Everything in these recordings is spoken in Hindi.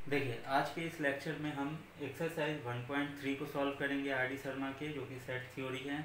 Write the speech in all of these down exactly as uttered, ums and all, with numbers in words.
देखिए, आज के इस लेक्चर में हम एक्सरसाइज वन पॉइंट थ्री को सॉल्व करेंगे आर डी शर्मा के, जो कि सेट थ्योरी है।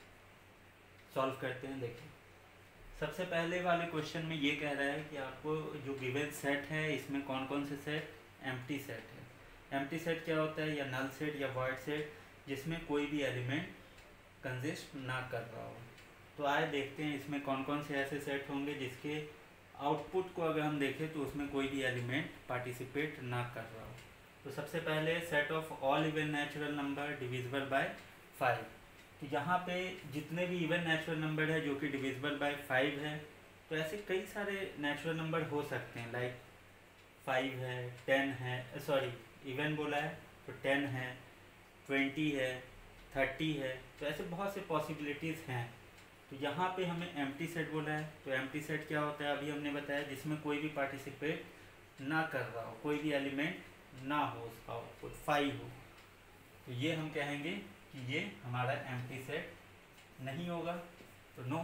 सॉल्व करते हैं। देखिए, सबसे पहले वाले क्वेश्चन में ये कह रहा है कि आपको जो गिवन सेट है इसमें कौन कौन से सेट एम्प्टी सेट है। एम्प्टी सेट क्या होता है? या नल सेट या वॉइड सेट, जिसमें कोई भी एलिमेंट कंसिस्ट ना कर रहा हो। तो आए देखते हैं इसमें कौन कौन से ऐसे सेट होंगे जिसके आउटपुट को अगर हम देखें तो उसमें कोई भी एलिमेंट पार्टिसिपेट ना कर रहा हो। तो सबसे पहले set of all even natural number divisible by five. तो यहाँ पे जितने भी इवन नेचुरल नंबर है जो कि डिविजिबल बाय फाइव है, तो ऐसे कई सारे नेचुरल नंबर हो सकते हैं। लाइक फाइव है, टेन है, सॉरी इवन बोला है तो टेन है, ट्वेंटी है, थर्टी है, तो ऐसे बहुत से पॉसिबिलिटीज़ हैं। तो यहाँ पे हमें एम्प्टी सेट बोला है। तो एम्प्टी सेट क्या होता है? अभी हमने बताया, जिसमें कोई भी पार्टिसिपेट ना कर रहा हो, कोई भी एलिमेंट ना हो, उसका आउटपुट फाइव हो, तो ये हम कहेंगे कि ये हमारा एम्प्टी सेट नहीं होगा। तो no.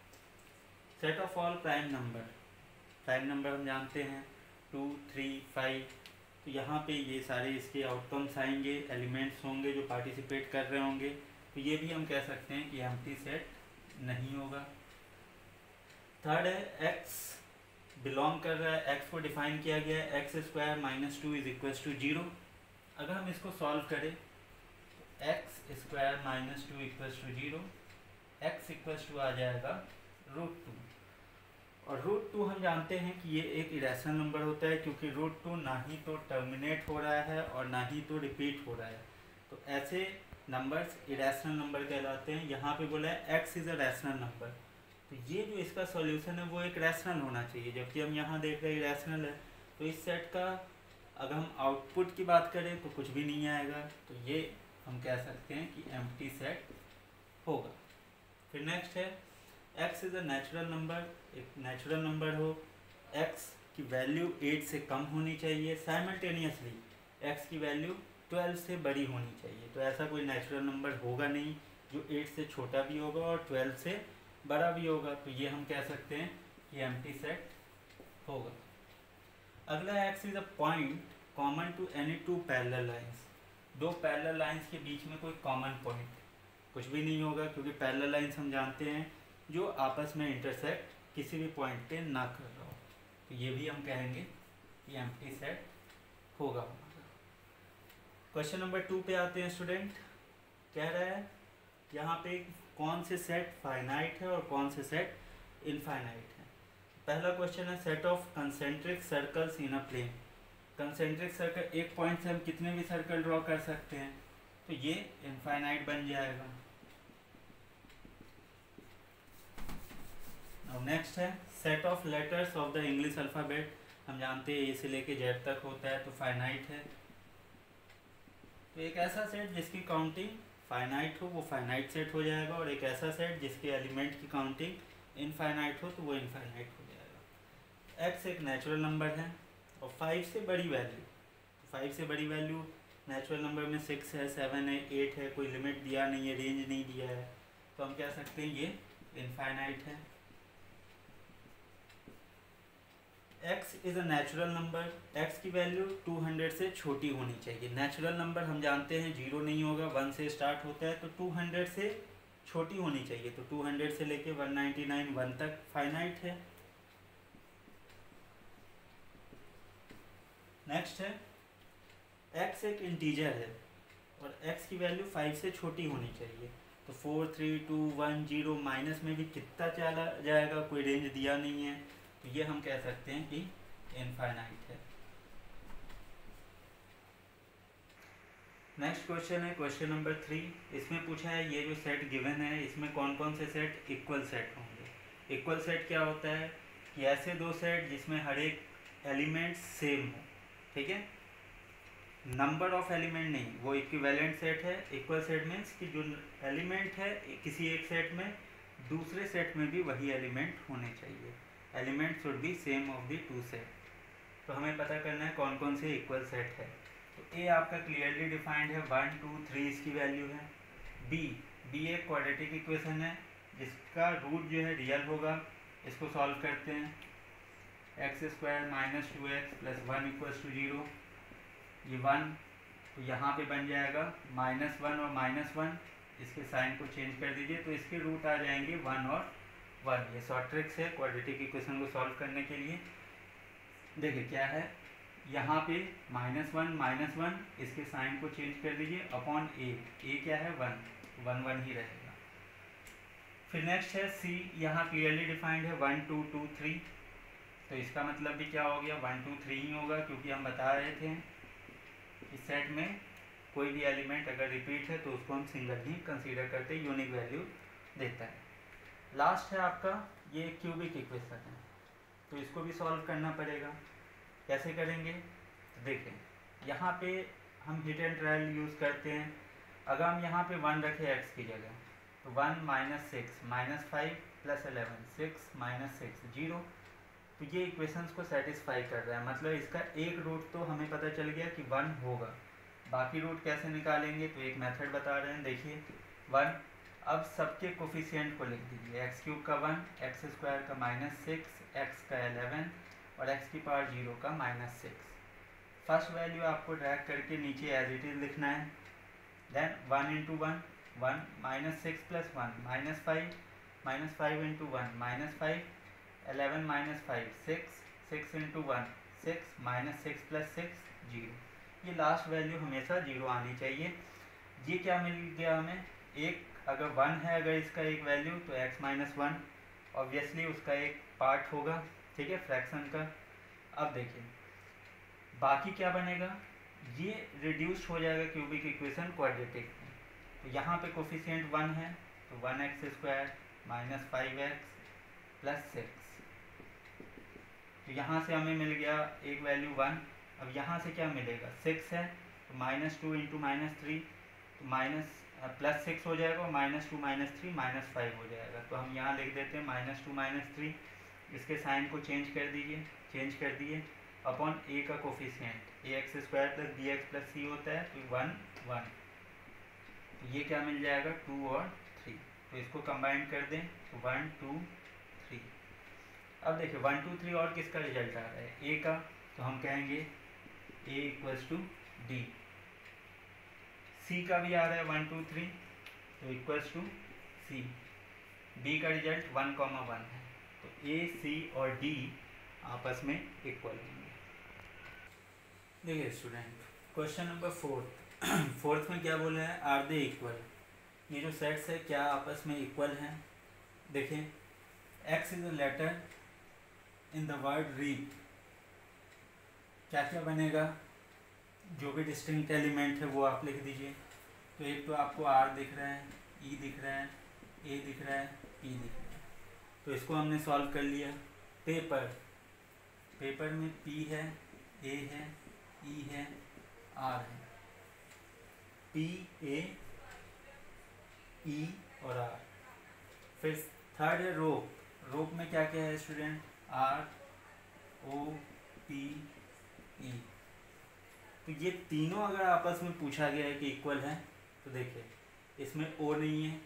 Set of all prime number. Prime number हम जानते हैं टू, थ्री, फाइव। तो यहाँ पे ये सारे इसके आउटकम्स आएंगे, एलिमेंट्स होंगे जो पार्टिसिपेट कर रहे होंगे। तो ये भी हम कह सकते हैं कि एम्प्टी सेट नहीं होगा। थर्ड है एक्स बिलोंग कर रहा है, एक्स को डिफाइन किया गया है x square minus two is equal to zero. अगर हम इसको सॉल्व करें तो x square minus two equal to zero, x equal to आ जाएगा रूट टू। और रूट टू हम जानते हैं कि ये एक इरेशनल नंबर होता है, क्योंकि रूट टू ना ही तो टर्मिनेट हो रहा है और ना ही तो रिपीट हो रहा है। तो ऐसे नंबर्स इरेशनल नंबर कहलाते हैं। यहाँ पे बोला है x is a rational number, तो ये जो इसका सॉल्यूशन है वो एक रैशनल होना चाहिए, जबकि हम यहाँ देख रहे हैं इरेशनल है। तो इस सेट का अगर हम आउटपुट की बात करें तो कुछ भी नहीं आएगा। तो ये हम कह सकते हैं कि एम्प्टी सेट होगा। फिर नेक्स्ट है x is a natural number. एक नेचुरल नंबर हो, एक्स की वैल्यू एट से कम होनी चाहिए, साइमल्टेनियसली एक्स की वैल्यू ट्वेल्व से बड़ी होनी चाहिए। तो ऐसा कोई नेचुरल नंबर होगा नहीं जो एट से छोटा भी होगा और ट्वेल्व से बड़ा भी होगा। तो ये हम कह सकते हैं कि एम्प्टी सेट होगा। अगला x is a point common to any two parallel lines. दो पैरेलल लाइंस के बीच में कोई कॉमन पॉइंट कुछ भी नहीं होगा, क्योंकि पैरेलल लाइंस हम जानते हैं जो आपस में इंटरसेक्ट किसी भी पॉइंट पे ना कर रहा हो। तो ये भी हम कहेंगे कि एम्प्टी सेट होगा। क्वेश्चन नंबर टू पे आते हैं स्टूडेंट। कह रहा है यहाँ पे कौन से सेट फाइनाइट है और कौन से सेट इनफाइनाइट है। पहला क्वेश्चन है set of concentric circles in a plane. Concentric circle, एक पॉइंट से हम कितने भी सर्कल ड्रॉ कर सकते हैं, तो ये इनफाइनाइट बन जाएगा। अब नेक्स्ट है set of letters of the English alphabet. हम जानते हैं ए से लेके जेड तक होता है, तो फाइनाइट है। तो एक ऐसा सेट जिसकी काउंटिंग फाइनाइट हो वो फाइनाइट सेट हो जाएगा, और एक ऐसा सेट जिसके एलिमेंट की काउंटिंग इनफाइनाइट हो तो वो इनफाइनाइट हो जाएगा। एक्स एक नेचुरल नंबर है और फाइव से बड़ी वैल्यू, फाइव से बड़ी वैल्यू नेचुरल नंबर में सिक्स है, सेवन है, एट है, कोई लिमिट दिया नहीं है, रेंज नहीं दिया है, तो हम कह सकते हैं ये इनफाइनाइट है। x is a natural number, x की वैल्यू टू हंड्रेड से छोटी होनी चाहिए। नेचुरल नंबर हम जानते हैं जीरो नहीं होगा, वन से स्टार्ट होता है, तो टू हंड्रेड से छोटी होनी चाहिए। तो टू हंड्रेड से लेके वन नाइन्टी नाइन वन तक फाइनाइट है। नेक्स्ट है x एक इंटीजर है और x की वैल्यू फाइव से छोटी होनी चाहिए। तो four, three, two, one, zero, minus में भी कितना चला जाएगा, कोई रेंज दिया नहीं है, तो ये हम कह सकते हैं कि इनफाइनाइट है। नेक्स्ट क्वेश्चन है क्वेश्चन नंबर थ्री। इसमें पूछा है ये जो सेट गिवन है इसमें कौन कौन से सेट इक्वल सेट होंगे। इक्वल सेट क्या होता है कि ऐसे दो सेट जिसमें हर एक एलिमेंट सेम हो, ठीक है, नंबर ऑफ एलिमेंट नहीं, वो इक्विवेलेंट सेट है। इक्वल सेट मीन्स कि जो एलिमेंट है किसी एक सेट में दूसरे सेट में भी वही एलिमेंट होने चाहिए। Element should be same of the two set. तो हमें पता करना है कौन कौन से इक्वल सेट है। तो ए आपका क्लियरली डिफाइंड है, वन, टू, थ्री इसकी वैल्यू है। बी बी एक क्वाड्रेटिक इक्वेशन है जिसका रूट जो है रियल होगा। इसको सॉल्व करते हैं। X square minus two x plus one equals to zero. ये वन, तो यहाँ पे बन जाएगा माइनस वन और माइनस वन, इसके साइन को चेंज कर दीजिए तो इसके रूट आ जाएंगे वन और वन। ये शॉर्ट ट्रिक्स है क्वाड्रेटिक इक्वेशन को सॉल्व करने के लिए। देखिए क्या है, यहाँ पे माइनस वन माइनस वन, इसके साइन को चेंज कर दीजिए अपॉन ए, ए क्या है वन, वन वन ही रहेगा। फिर नेक्स्ट है सी, यहाँ क्लियरली डिफाइंड है वन टू टू थ्री, तो इसका मतलब भी क्या हो गया, वन टू थ्री ही होगा, क्योंकि हम बता रहे थे इस सेट में कोई भी एलिमेंट अगर रिपीट है तो उसको हम सिंगल ही कंसीडर करते हैं, यूनिक वैल्यू देता है। लास्ट है आपका ये क्यूबिक इक्वेशन है, तो इसको भी सॉल्व करना पड़ेगा। कैसे करेंगे, तो देखें यहाँ पे हम हिट एंड ट्रायल यूज़ करते हैं। अगर हम यहाँ पे वन रखें एक्स की जगह, तो one minus six minus five plus eleven, six minus six zero, तो ये इक्वेशंस को सेटिस्फाई कर रहा है। मतलब इसका एक रूट तो हमें पता चल गया कि वन होगा, बाकी रूट कैसे निकालेंगे, तो एक मेथड बता रहे हैं, देखिए वन। अब सबके कोफिशिएंट को लिख दीजिए, एक्स क्यूब का वन, एक्स स्क्वायर का माइनस सिक्स, एक्स का एलेवन और एक्स की पावर जीरो का माइनस सिक्स। फर्स्ट वैल्यू आपको ड्रैग करके नीचे एज इट इज लिखना है। Then one into one, one minus six plus one minus five, minus five into one minus five, eleven minus five six, six into one six, minus six plus six zero. ये लास्ट वैल्यू हमेशा जीरो आनी चाहिए। ये क्या मिल गया हमें, एक अगर वन है अगर इसका एक वैल्यू, तो एक्स माइनस वन ऑब्वियसली उसका एक पार्ट होगा, ठीक है, फ्रैक्शन का। अब देखिए बाकी क्या बनेगा, ये रिड्यूस हो जाएगा क्यूबिक इक्वेशन क्वाड्रेटिक में। तो यहाँ पे कोफिशिएंट वन है, तो one x square minus five x plus six, तो यहाँ से हमें मिल गया एक वैल्यू वन। अब यहाँ से क्या मिलेगा, सिक्स है, तो minus two into minus three, तो माइनस प्लस सिक्स हो जाएगा, minus two minus three minus five हो जाएगा। तो हम यहाँ लिख देते हैं माइनस टू माइनस थ्री, इसके साइन को चेंज कर दीजिए, चेंज कर दिए अपॉन ए का coefficient, a x square plus b x plus c होता है, तो वन वन, तो ये क्या मिल जाएगा, टू और थ्री, तो इसको कंबाइन कर दें तो वन टू थ्री। अब देखिए वन टू थ्री और किसका रिजल्ट आ रहा है, ए का, तो हम कहेंगे A equals to D. C का भी आ रहा है वन टू थ्री, तो इक्वल्स टू सी। डी का रिजल्ट वन कॉमा वन है, तो ए सी और डी आपस में इक्वल होंगे। देखिए student, question number fourth fourth में क्या बोला है, आर दे इक्वल। ये जो सेट्स है क्या आपस में इक्वल हैं। देखिए x is a letter in the word read, क्या क्या बनेगा, जो भी डिस्टिंक्ट एलिमेंट है वो आप लिख दीजिए। तो एक तो आपको आर दिख रहा है, ई दिख रहा है, ए दिख रहा है, पी दिख रहा है, तो इसको हमने सॉल्व कर लिया। पेपर, पेपर में पी है, ए है, ई है, आर है, पी ए ई और आर। फिर थर्ड है रोप, रोप में क्या क्या है student, R O P E. तो ये तीनों अगर आपस में पूछा गया है कि इक्वल है, तो देखिए इसमें ओ नहीं है,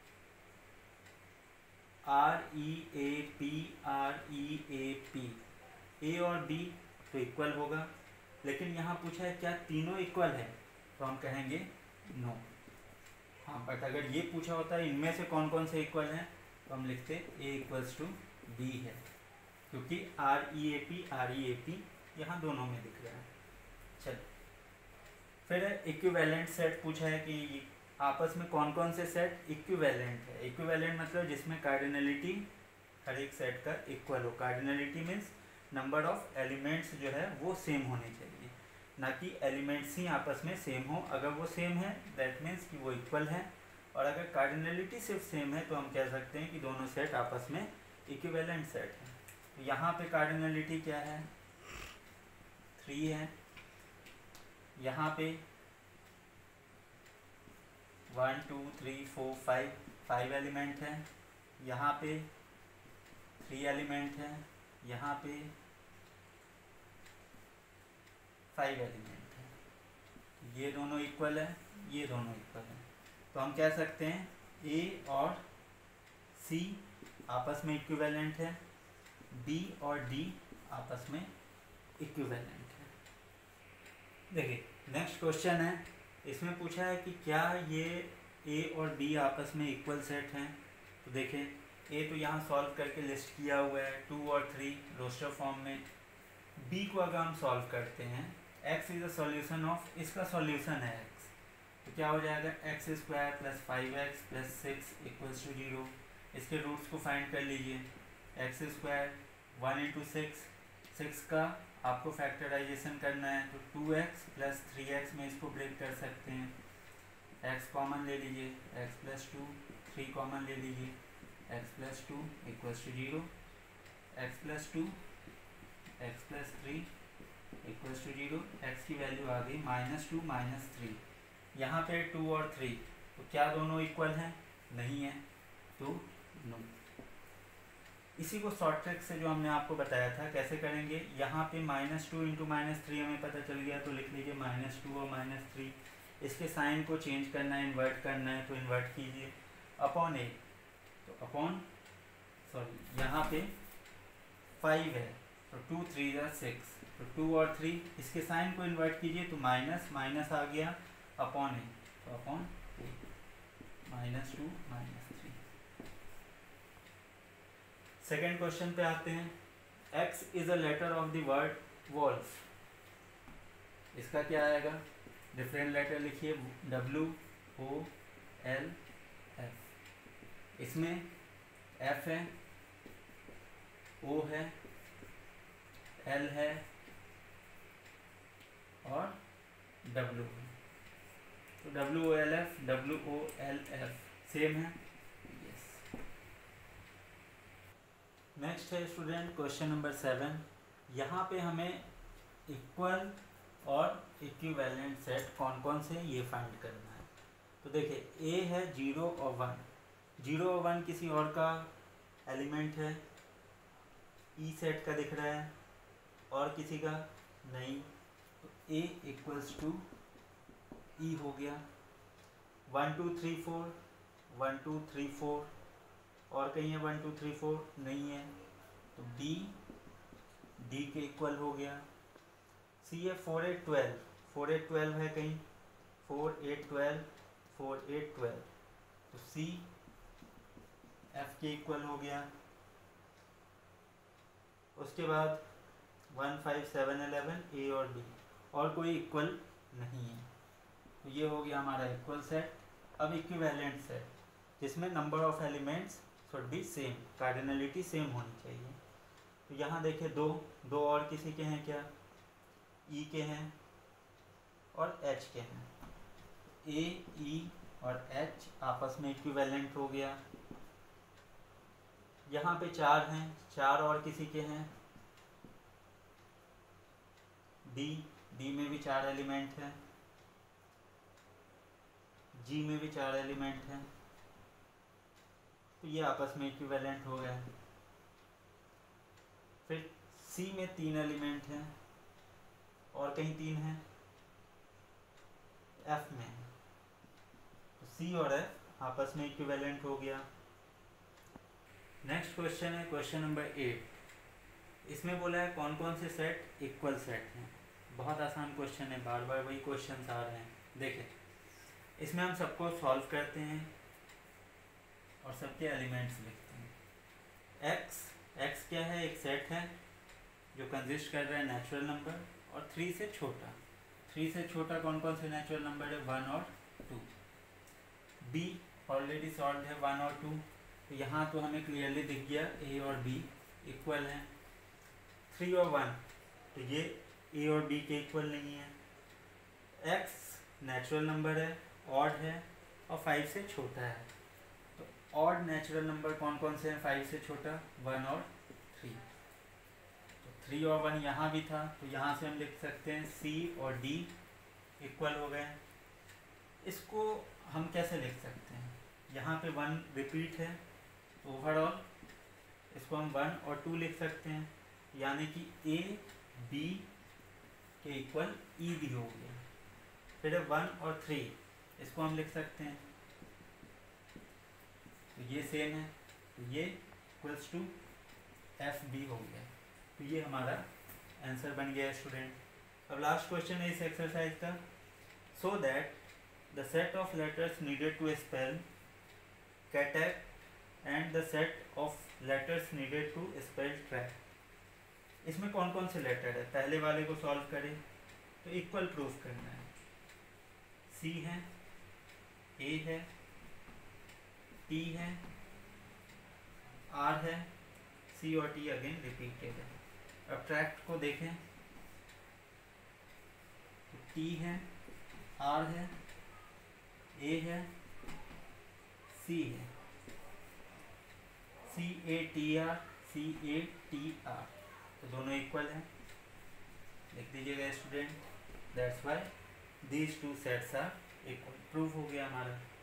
R E A P, R E A P, A और बी तो इक्वल होगा। लेकिन यहाँ पूछा है क्या तीनों इक्वल है, तो हम कहेंगे नो। हाँ बट अगर ये पूछा होता है इनमें से कौन कौन से इक्वल हैं, तो हम लिखते ए इक्वल्स टू बी है, क्योंकि R E A P, R E A P यहाँ दोनों में दिख रहा है। चल फिर इक्विवेलेंट सेट पूछा है कि आपस में कौन कौन से सेट इक्विवेलेंट है। इक्विवेलेंट मतलब जिसमें कार्डिनलिटी हर एक सेट का इक्वल हो। Cardinality means number of elements जो है वो सेम होने चाहिए, ना कि एलिमेंट्स ही आपस में सेम हो। अगर वो सेम है दैट मीन्स कि वो इक्वल है, और अगर कार्डिनलिटी सिर्फ सेम है तो हम कह सकते हैं कि दोनों सेट आपस में इक्विवेलेंट सेट हैं। तो यहाँ पे कार्डिनलिटी क्या है, थ्री है, यहाँ पे one two three four five five element है, यहाँ पे थ्री एलिमेंट है, यहाँ पे फाइव एलिमेंट है। ये दोनों इक्वल है, ये दोनों इक्वल है, तो हम कह सकते हैं ए और सी आपस में इक्विवेलेंट है, बी और डी आपस में इक्विवेलेंट है। देखिए नेक्स्ट क्वेश्चन है, इसमें पूछा है कि क्या ये ए और बी आपस में इक्वल सेट हैं। तो देखें ए तो यहाँ सॉल्व करके लिस्ट किया हुआ है टू और थ्री रोस्टर फॉर्म में। बी को अगर हम सॉल्व करते हैं, x is a solution of, इसका सॉल्यूशन है एक्स, तो क्या हो जाएगा x square plus five x plus six equals to zero. इसके रूट्स को फाइंड कर लीजिए। X square one into six, six का आपको फैक्टराइजेशन करना है तो two x plus three x में इसको ब्रेक कर सकते हैं। एक्स कॉमन ले लीजिए, x plus two, three common ले लीजिए, x plus two equals to zero, x plus two x plus three equals to zero. X की वैल्यू आ गई माइनस टू माइनस थ्री। यहाँ पे टू और थ्री, तो क्या दोनों इक्वल हैं? नहीं है, तो नो। इसी को शॉर्ट ट्रिक से जो हमने आपको बताया था कैसे करेंगे, यहाँ पे minus two into minus three हमें पता चल गया, तो लिख लीजिए माइनस टू और माइनस थ्री। इसके साइन को चेंज करना है, इन्वर्ट करना है, तो इन्वर्ट कीजिए अपॉन ए, तो अपॉन सॉरी यहाँ पे फाइव है तो टू थ्री ज़ा सिक्स, तो टू और थ्री, इसके साइन को इन्वर्ट कीजिए तो माइनस माइनस आ गया अपॉन ए, तो upon a minus two minus three. Second question पे आते हैं। X is a letter of the word wolf, इसका क्या आएगा? डिफरेंट लेटर लिखिए, डब्ल्यू ओ एल एफ। इसमें एफ है, ओ है, एल है और डब्ल्यू है। तो W O L F, W O L F same है। नेक्स्ट है स्टूडेंट क्वेश्चन नंबर सेवन। यहाँ पे हमें इक्वल और इक्विवेलेंट सेट कौन कौन से ये फाइंड करना है। तो देखिए ए है जीरो और वन, जीरो और वन किसी और का एलिमेंट है, ई सेट का दिख रहा है, और किसी का नहीं, तो ए इक्वल्स टू ई हो गया। One two three four, one two three four, और कहीं है वन टू थ्री फोर नहीं है, तो डी डी के इक्वल हो गया। सी है four eight twelve, four eight twelve है कहीं, four eight twelve, four eight twelve, तो सी एफ के इक्वल हो गया। उसके बाद one five seven eleven, A और बी, और कोई इक्वल नहीं है, तो ये हो गया हमारा इक्वल सेट। अब इक्विवेलेंट सेट, जिसमें number of elements should be same, cardinality same होनी चाहिए। तो यहाँ देखिए दो दो और किसी के हैं क्या? ई के हैं और एच के हैं। ए, ई और एच आपस में इक्विवेलेंट हो गया। यहाँ पे चार हैं, चार और किसी के हैं। डी, डी में भी चार एलिमेंट हैं, जी में भी चार एलिमेंट हैं, तो ये आपस में इक्विवेलेंट हो गए। फिर सी में तीन एलिमेंट हैं और कहीं तीन हैं, एफ में, तो सी और एफ आपस में इक्विवेलेंट हो गया। नेक्स्ट क्वेश्चन है क्वेश्चन नंबर एट। इसमें बोला है कौन कौन से सेट इक्वल सेट हैं। बहुत आसान क्वेश्चन है, बार बार वही क्वेश्चन आ रहे हैं। देखिए इसमें हम सबको सॉल्व करते हैं और सबके एलिमेंट्स लिखते हैं। एक्स, एक्स क्या है? एक सेट है जो कंसिस्ट कर रहा है नेचुरल नंबर और थ्री से छोटा। थ्री से छोटा कौन कौन से नेचुरल नंबर है? वन और टू। बी ऑलरेडी सॉल्व है, वन और टू, तो यहाँ तो हमें क्लियरली दिख गया ए और बी इक्वल हैं। थ्री और वन, तो ये ए और बी के इक्वल नहीं है। एक्स नेचुरल नंबर है, ऑड है और फाइव से छोटा है, तो ऑड नेचुरल नंबर कौन कौन से हैं फाइव से छोटा? वन और थ्री। तो थ्री और वन यहाँ भी था, तो यहाँ से हम लिख सकते हैं सी और डी इक्वल हो गए। इसको हम कैसे लिख सकते हैं? यहाँ पे वन रिपीट है, तो ओवरऑल इसको हम वन और टू लिख सकते हैं, यानी कि ए बी के इक्वल ई भी हो गया। फिर वन और थ्री, इसको हम लिख सकते हैं, तो ये सेम है, तो ये इक्वल्स टू एफ बी हो गया। तो ये हमारा आंसर बन गया स्टूडेंट। अब लास्ट क्वेश्चन है इस एक्सरसाइज का, so that the set of letters needed to spell cataract and the set of letters needed to spell track. इसमें कौन कौन से लेटर है, पहले वाले को सॉल्व करें तो इक्वल प्रूफ करना है। सी है, ए है, टी है, आर है, सी और टी अगेन रिपीटेड है। अब ट्रैक्ट को देखें तो टी है, आर है, ए है, सी है, C A T R, C A T R, तो दोनों इक्वल हैं। लिख दीजिएगा student, that's why these two sets are equal. Proof हो गया हमारा।